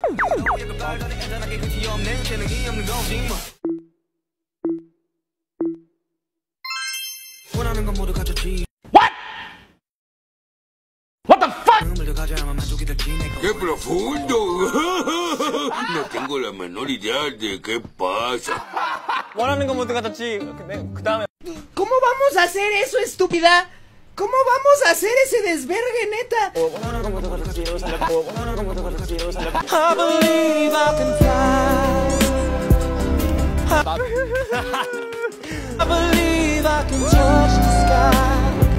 What? What the fuck? ¡Qué profundo! No tengo la menor idea de qué pasa. 원하는 건 모두 갖췄지. 그 다음에. ¿Cómo vamos a hacer eso, estúpida? ¿Cómo vamos a hacer ese desvergue, neta? 원하는 건 모두 갖췄지. 살렸고. 원하는 건 모두 갖췄지. 살렸고. I believe I can fly. I believe I can touch the sky.